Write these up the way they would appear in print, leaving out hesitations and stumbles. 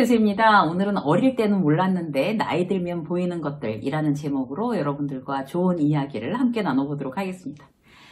교수입니다. 오늘은 어릴 때는 몰랐는데 나이 들면 보이는 것들이라는 제목으로 여러분들과 좋은 이야기를 함께 나눠보도록 하겠습니다.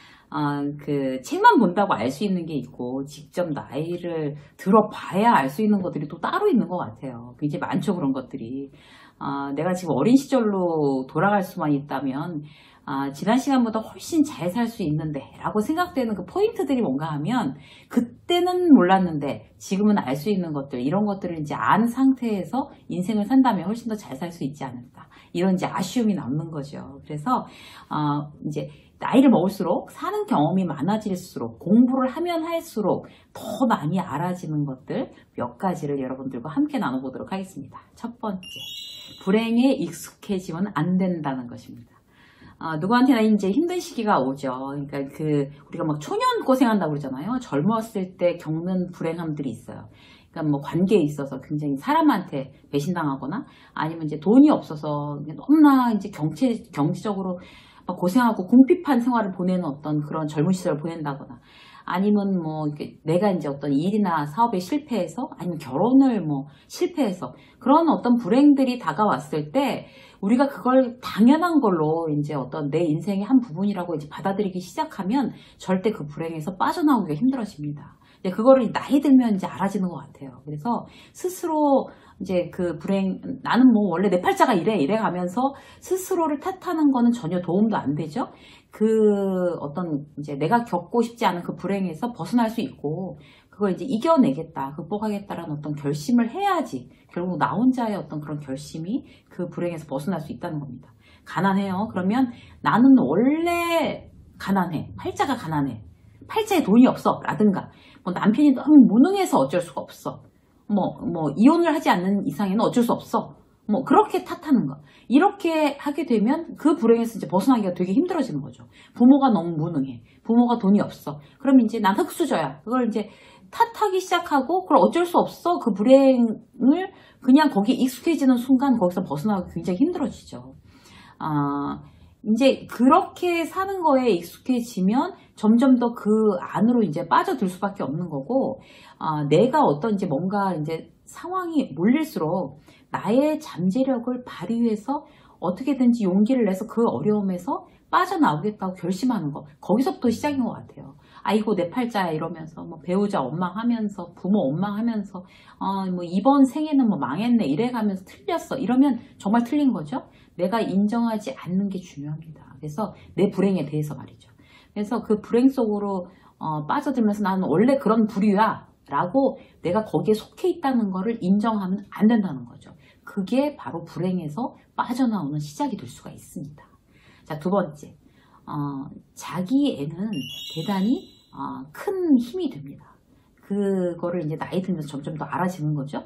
그 책만 본다고 알 수 있는 게 있고 직접 나이를 들어봐야 알 수 있는 것들이 또 따로 있는 것 같아요. 굉장히 많죠, 그런 것들이. 내가 지금 어린 시절로 돌아갈 수만 있다면 지난 시간보다 훨씬 잘 살 수 있는데 라고 생각되는 그 포인트들이 뭔가 하면 그때는 몰랐는데 지금은 알 수 있는 것들, 이런 것들을 이제 아는 상태에서 인생을 산다면 훨씬 더 잘 살 수 있지 않을까, 이런 이제 아쉬움이 남는 거죠. 그래서 이제 나이를 먹을수록 사는 경험이 많아질수록 공부를 하면 할수록 더 많이 알아지는 것들 몇 가지를 여러분들과 함께 나눠보도록 하겠습니다. 첫 번째, 불행에 익숙해지면 안 된다는 것입니다. 누구한테나 이제 힘든 시기가 오죠. 그러니까 우리가 막 초년 고생한다고 그러잖아요. 젊었을 때 겪는 불행함들이 있어요. 그러니까 뭐 관계에 있어서 굉장히 사람한테 배신당하거나 아니면 이제 돈이 없어서 너무나 이제 경제적으로 막 고생하고 궁핍한 생활을 보내는 어떤 그런 젊은 시절을 보낸다거나, 아니면 뭐 내가 이제 어떤 일이나 사업에 실패해서, 아니면 결혼을 뭐 실패해서 그런 어떤 불행들이 다가왔을 때 우리가 그걸 당연한 걸로 이제 어떤 내 인생의 한 부분이라고 이제 받아들이기 시작하면 절대 그 불행에서 빠져나오기가 힘들어집니다. 이제 그거를 나이 들면 이제 알아지는 것 같아요. 그래서 스스로 이제 그 불행, 나는 뭐 원래 내 팔자가 이래 가면서 스스로를 탓하는 거는 전혀 도움도 안 되죠. 어떤 이제 내가 겪고 싶지 않은 그 불행에서 벗어날 수 있고, 그걸 이제 이겨내겠다, 극복하겠다라는 어떤 결심을 해야지 결국 나 혼자의 어떤 그런 결심이 그 불행에서 벗어날 수 있다는 겁니다. 가난해요. 그러면 나는 원래 가난해. 팔자가 가난해. 팔자에 돈이 없어. 라든가, 뭐 남편이 너무 무능해서 어쩔 수가 없어. 뭐 이혼을 하지 않는 이상에는 어쩔 수 없어. 뭐 그렇게 탓하는 거. 이렇게 하게 되면 그 불행에서 이제 벗어나기가 되게 힘들어지는 거죠. 부모가 너무 무능해. 부모가 돈이 없어. 그럼 이제 난 흙수저야. 그걸 이제 탓하기 시작하고, 그걸 어쩔 수 없어. 그 불행을 그냥 거기에 익숙해지는 순간 거기서 벗어나기 굉장히 힘들어지죠. 이제 그렇게 사는 거에 익숙해지면 점점 더 그 안으로 이제 빠져들 수밖에 없는 거고, 내가 어떤 이제 뭔가 이제 상황이 몰릴수록 나의 잠재력을 발휘해서 어떻게든지 용기를 내서 그 어려움에서 빠져나오겠다고 결심하는 거, 거기서부터 시작인 것 같아요. 아이고 내 팔자야 이러면서 뭐 배우자 원망하면서 부모 원망하면서 뭐 이번 생에는 뭐 망했네 이래가면서 틀렸어 이러면 정말 틀린 거죠. 내가 인정하지 않는 게 중요합니다. 그래서 내 불행에 대해서 말이죠. 그래서 그 불행 속으로 빠져들면서 나는 원래 그런 부류야 라고 내가 거기에 속해 있다는 거를 인정하면 안 된다는 거죠. 그게 바로 불행에서 빠져나오는 시작이 될 수가 있습니다. 자, 두 번째, 자기애는 대단히 큰 힘이 됩니다. 그거를 이제 나이 들면서 점점 더 알아지는 거죠.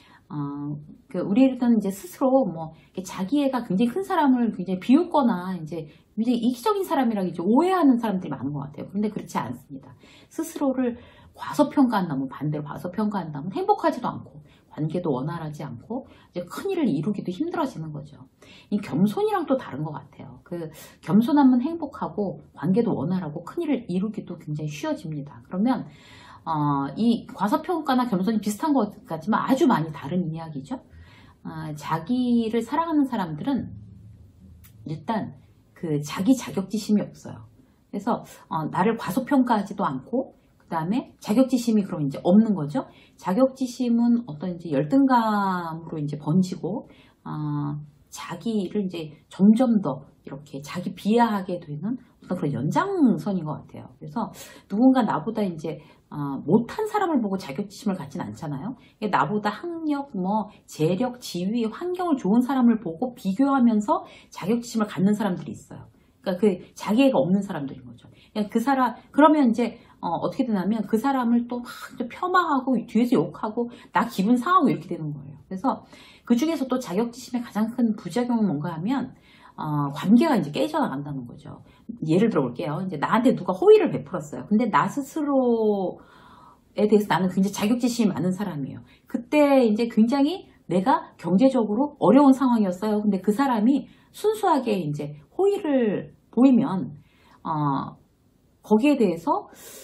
우리는 이제 스스로 뭐 자기애가 굉장히 큰 사람을 굉장히 비웃거나 이제 굉장히 이기적인 사람이라고 이제 오해하는 사람들이 많은 것 같아요. 그런데 그렇지 않습니다. 스스로를 과소평가한다면, 반대로 과소평가한다면 행복하지도 않고 관계도 원활하지 않고 이제 큰 일을 이루기도 힘들어지는 거죠. 이 겸손이랑 또 다른 것 같아요. 겸손하면 행복하고 관계도 원활하고 큰 일을 이루기도 굉장히 쉬워집니다. 그러면 이 과소평가나 겸손이 비슷한 것 같지만 아주 많이 다른 이야기죠. 자기를 사랑하는 사람들은 일단 자기 자격지심이 없어요. 그래서 나를 과소평가하지도 않고, 그 다음에 자격지심이 그럼 이제 없는 거죠. 자격지심은 어떤 이제 열등감으로 이제 번지고, 자기를 이제 점점 더 이렇게 자기 비하하게 되는 어떤 그런 연장선인 것 같아요. 그래서 누군가 나보다 이제 못한 사람을 보고 자격지심을 갖진 않잖아요. 나보다 학력, 뭐 재력, 지위, 환경을 좋은 사람을 보고 비교하면서 자격지심을 갖는 사람들이 있어요. 그러니까 자기애가 없는 사람들인 거죠. 그러면 이제 어떻게 되냐면 그 사람을 또 막 폄하하고 뒤에서 욕하고 나 기분 상하고 이렇게 되는 거예요. 그래서 그 중에서 또 자격지심의 가장 큰 부작용은 뭔가 하면 관계가 이제 깨져나간다는 거죠. 예를 들어 볼게요. 이제 나한테 누가 호의를 베풀었어요. 근데 나 스스로에 대해서 나는 굉장히 자격지심이 많은 사람이에요. 그때 이제 굉장히 내가 경제적으로 어려운 상황이었어요. 근데 그 사람이 순수하게 이제 호의를 보이면 거기에 대해서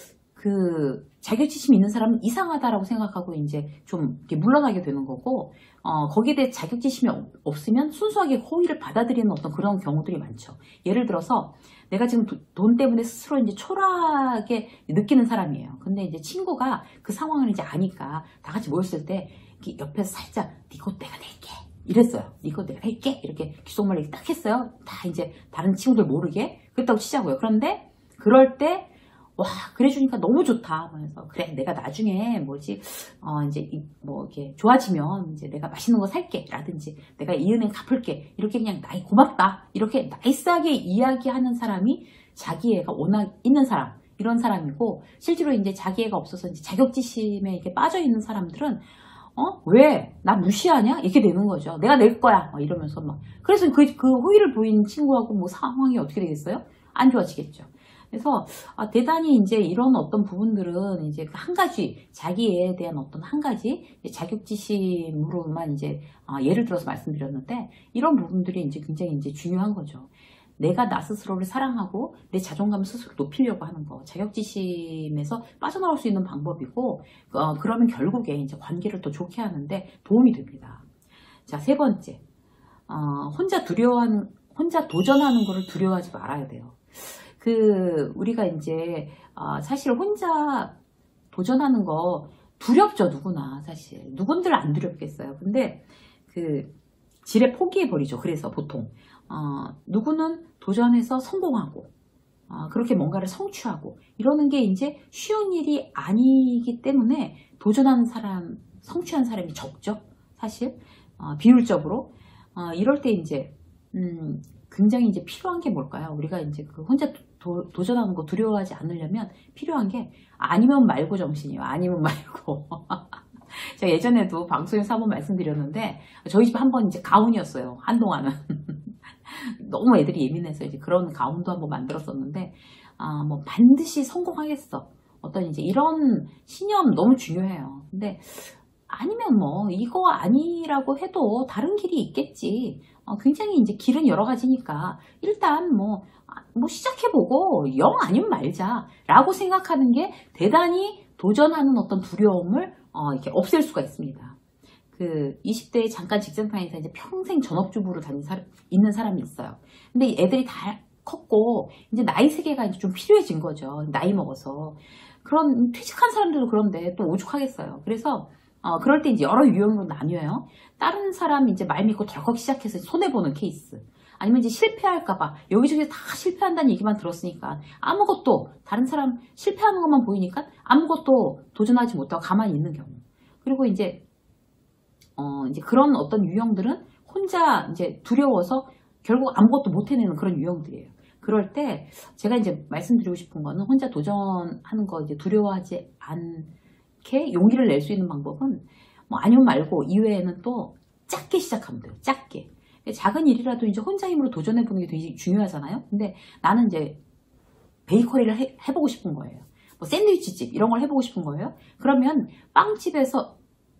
자격지심이 있는 사람은 이상하다라고 생각하고 이제 좀 이렇게 물러나게 되는 거고, 거기에 대해 자격지심이 없으면 순수하게 호의를 받아들이는 어떤 그런 경우들이 많죠. 예를 들어서 내가 지금 돈 때문에 스스로 이제 초라하게 느끼는 사람이에요. 근데 이제 친구가 그 상황을 이제 아니까 다 같이 모였을 때 옆에서 살짝 네 것 내가 낼게 이랬어요. 네 것 내가 낼게 이렇게 귓속말 얘기 딱 했어요. 다 이제 다른 친구들 모르게 그랬다고 치자고요. 그런데 그럴 때 와, 그래주니까 너무 좋다. 그래서, 그래, 내가 나중에, 이제, 이렇게, 좋아지면, 이제 내가 맛있는 거 살게. 라든지, 내가 이 은행 갚을게. 이렇게 그냥, 나이 고맙다. 이렇게 나이스하게 이야기하는 사람이 자기애가 워낙 있는 사람. 이런 사람이고, 실제로 이제 자기애가 없어서 이제 자격지심에 이렇게 빠져있는 사람들은, 왜? 나 무시하냐? 이렇게 되는 거죠. 내가 낼 거야. 이러면서 막. 그래서 그 호의를 보인 친구하고 뭐 상황이 어떻게 되겠어요? 안 좋아지겠죠. 그래서 대단히 이제 이런 어떤 부분들은 이제 한 가지 자기에 대한 어떤 한 가지 자격지심으로만 이제 예를 들어서 말씀드렸는데 이런 부분들이 이제 굉장히 이제 중요한 거죠. 내가 나 스스로를 사랑하고 내 자존감을 스스로 높이려고 하는 거 자격지심에서 빠져나올 수 있는 방법이고 그러면 결국에 이제 관계를 더 좋게 하는데 도움이 됩니다. 자, 세 번째 혼자 도전하는 거를 두려워하지 말아야 돼요. 우리가 이제, 사실 혼자 도전하는 거 두렵죠, 누구나, 사실. 누군들 안 두렵겠어요. 근데, 지레 포기해버리죠. 그래서 보통. 누구는 도전해서 성공하고, 그렇게 뭔가를 성취하고, 이러는 게 이제 쉬운 일이 아니기 때문에 도전하는 사람, 성취한 사람이 적죠, 사실. 비율적으로. 이럴 때 이제, 굉장히 이제 필요한 게 뭘까요? 우리가 이제 혼자 도전하는 거 두려워하지 않으려면 필요한 게 아니면 말고 정신이에요. 아니면 말고. 제가 예전에도 방송에서 한번 말씀드렸는데 저희 집 한번 이제 가훈이었어요. 한동안은. 너무 애들이 예민해서 이제 그런 가훈도 한번 만들었었는데 뭐 반드시 성공하겠어. 어떤 이제 이런 신념 너무 중요해요. 근데 아니면 뭐 이거 아니라고 해도 다른 길이 있겠지. 굉장히 이제 길은 여러 가지니까 일단 뭐 시작해보고 영 아니면 말자 라고 생각하는 게 대단히 도전하는 어떤 두려움을 이렇게 없앨 수가 있습니다. 20대에 잠깐 직장 다니면서 이제 평생 전업주부로 있는 사람이 있어요. 근데 애들이 다 컸고 이제 나이 세계가 이제 좀 필요해진 거죠. 나이 먹어서. 그런 퇴직한 사람들도 그런데 또 오죽하겠어요. 그래서 그럴 때 이제 여러 유형으로 나뉘어요. 다른 사람 이제 말 믿고 덜컥 시작해서 손해보는 케이스. 아니면 이제 실패할까봐 여기저기 다 실패한다는 얘기만 들었으니까 아무것도 다른 사람 실패하는 것만 보이니까 아무것도 도전하지 못하고 가만히 있는 경우. 그리고 이제 그런 어떤 유형들은 혼자 이제 두려워서 결국 아무것도 못 해내는 그런 유형들이에요. 그럴 때 제가 이제 말씀드리고 싶은 거는 혼자 도전하는 거 이제 두려워하지 않게 용기를 낼 수 있는 방법은 뭐 아니면 말고 이외에는 또 작게 시작하면 돼요. 작게. 작은 일이라도 이제 혼자 힘으로 도전해보는 게 되게 중요하잖아요. 근데 나는 이제 베이커리를 해보고 싶은 거예요. 뭐 샌드위치집 이런 걸 해보고 싶은 거예요. 그러면 빵집에서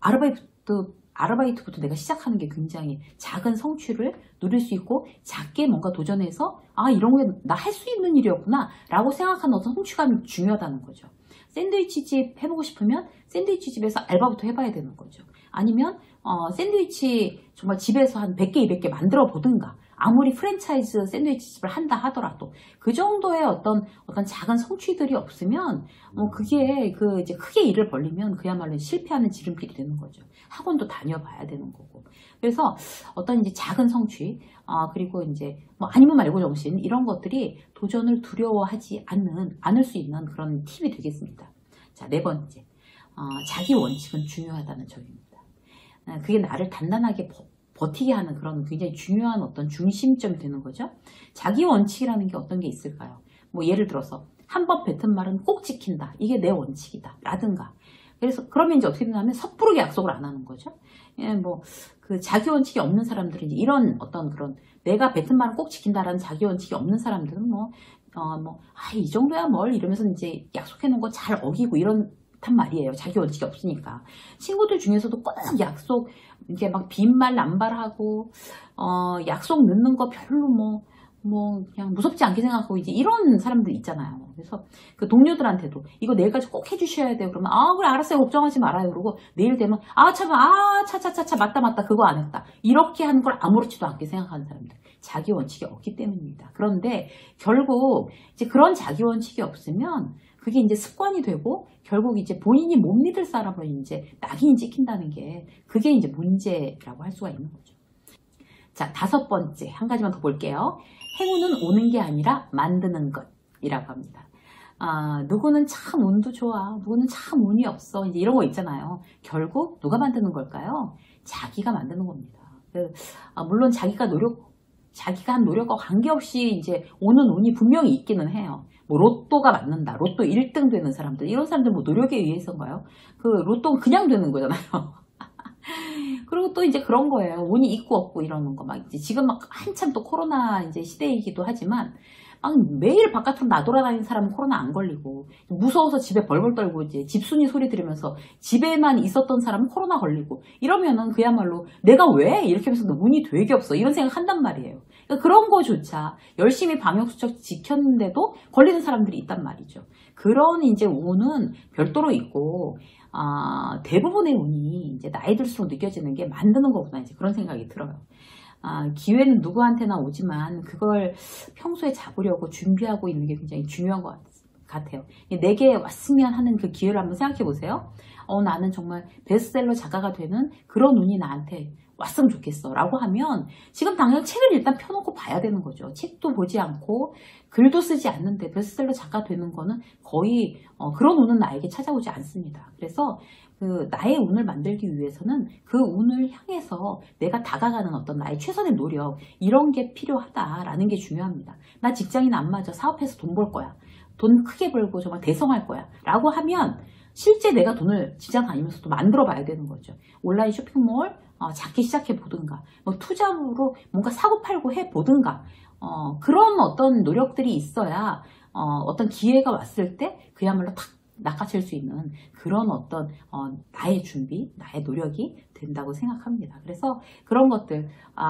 아르바이트부터 내가 시작하는 게 굉장히 작은 성취를 누릴 수 있고 작게 뭔가 도전해서 이런 게 나 할 수 있는 일이었구나 라고 생각하는 어떤 성취감이 중요하다는 거죠. 샌드위치집 해보고 싶으면 샌드위치집에서 알바부터 해봐야 되는 거죠. 아니면 샌드위치 정말 집에서 한 100개, 200개 만들어 보든가 아무리 프랜차이즈 샌드위치집을 한다 하더라도 그 정도의 어떤 작은 성취들이 없으면 그게 이제 크게 일을 벌리면 그야말로 실패하는 지름길이 되는 거죠. 학원도 다녀봐야 되는 거고. 그래서 어떤 이제 작은 성취 그리고 이제 뭐 아니면 말고 정신 이런 것들이 도전을 두려워하지 않을 수 있는 그런 팁이 되겠습니다. 자, 네 번째. 자기 원칙은 중요하다는 점입니다. 그게 나를 단단하게 버티게 하는 그런 굉장히 중요한 어떤 중심점이 되는 거죠. 자기 원칙이라는 게 어떤 게 있을까요? 뭐 예를 들어서 한 번 뱉은 말은 꼭 지킨다. 이게 내 원칙이다. 라든가. 그래서 그러면 이제 어떻게 되냐면 섣부르게 약속을 안 하는 거죠. 자기 원칙이 없는 사람들은 이제 이런 어떤 그런 내가 뱉은 말은 꼭 지킨다라는 자기 원칙이 없는 사람들은 이 정도야 뭘 이러면서 이제 약속해 놓은 거 잘 어기고 이런단 말이에요. 자기 원칙이 없으니까. 친구들 중에서도 꼭 약속 이렇게 막 빈말 남발하고 약속 늦는 거 별로 뭐 그냥 무섭지 않게 생각하고 이제 이런 사람들 있잖아요. 그래서 그 동료들한테도 이거 내일까지 꼭 해주셔야 돼요. 그러면 아 그래 알았어요 걱정하지 말아요. 그러고 내일 되면 차차차차 맞다 그거 안 했다. 이렇게 하는 걸 아무렇지도 않게 생각하는 사람들. 자기 원칙이 없기 때문입니다. 그런데 결국 이제 그런 자기 원칙이 없으면 그게 이제 습관이 되고 결국 이제 본인이 못 믿을 사람을 이제 낙인이 찍힌다는 게 그게 이제 문제라고 할 수가 있는 거죠. 자, 5번째 한 가지만 더 볼게요. 행운은 오는 게 아니라 만드는 것이라고 합니다. 누구는 참 운도 좋아, 누구는 참 운이 없어, 이제 이런 거 있잖아요. 결국 누가 만드는 걸까요? 자기가 만드는 겁니다. 물론 자기가 한 노력과 관계없이 이제 오는 운이 분명히 있기는 해요. 뭐 로또가 맞는다, 로또 1등 되는 사람들, 이런 사람들 뭐 노력에 의해서인가요? 그 로또는 그냥 되는 거잖아요. 그리고 또 이제 그런 거예요. 운이 있고 없고 이러는 거. 막 이제 지금 막 한참 또 코로나 이제 시대이기도 하지만 막 매일 바깥으로 나돌아다니는 사람은 코로나 안 걸리고 무서워서 집에 벌벌 떨고 이제 집순이 소리 들으면서 집에만 있었던 사람은 코로나 걸리고 이러면은 그야말로 내가 왜 이렇게 하면서 운이 되게 없어 이런 생각 한단 말이에요. 그러니까 그런 거조차 열심히 방역수칙 지켰는데도 걸리는 사람들이 있단 말이죠. 그런 이제 운은 별도로 있고 대부분의 운이 이제 나이 들수록 느껴지는 게 만드는 거구나 이제 그런 생각이 들어요. 기회는 누구한테나 오지만 그걸 평소에 잡으려고 준비하고 있는 게 굉장히 중요한 것 같아요. 내게 왔으면 하는 그 기회를 한번 생각해 보세요. 나는 정말 베스트셀러 작가가 되는 그런 운이 나한테 왔으면 좋겠어 라고 하면 지금 당장 책을 일단 펴놓고 봐야 되는 거죠. 책도 보지 않고 글도 쓰지 않는데 베스트셀러 작가 되는 거는 거의 그런 운은 나에게 찾아오지 않습니다. 그래서 그 나의 운을 만들기 위해서는 그 운을 향해서 내가 다가가는 어떤 나의 최선의 노력 이런 게 필요하다라는 게 중요합니다. 나 직장인 안 맞아. 사업해서 돈 벌 거야. 돈 크게 벌고 정말 대성할 거야 라고 하면 실제 내가 돈을 직장 다니면서 또 만들어 봐야 되는 거죠. 온라인 쇼핑몰 작게 시작해 보든가 뭐 투자로 뭔가 사고 팔고 해 보든가 그런 어떤 노력들이 있어야 어떤 기회가 왔을 때 그야말로 탁 낚아챌 수 있는 그런 어떤 나의 준비, 나의 노력이 된다고 생각합니다. 그래서 그런 것들,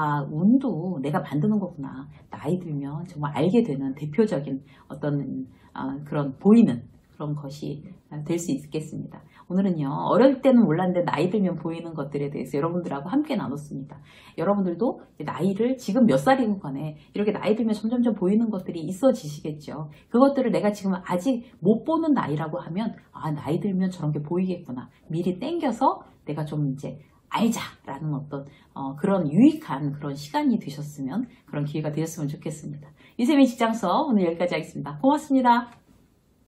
운도 내가 만드는 거구나. 나이 들면 정말 알게 되는 대표적인 어떤 그런 보이는 그런 것이 될 수 있겠습니다. 오늘은요, 어릴 때는 몰랐는데 나이 들면 보이는 것들에 대해서 여러분들하고 함께 나눴습니다. 여러분들도 나이를 지금 몇 살이건 간에 이렇게 나이 들면 점점점 보이는 것들이 있어지시겠죠. 그것들을 내가 지금 아직 못 보는 나이라고 하면 나이 들면 저런 게 보이겠구나. 미리 땡겨서 내가 좀 이제 알자라는 어떤 그런 유익한 그런 시간이 되셨으면 그런 기회가 되셨으면 좋겠습니다. 유세민 직장서 오늘 여기까지 하겠습니다. 고맙습니다.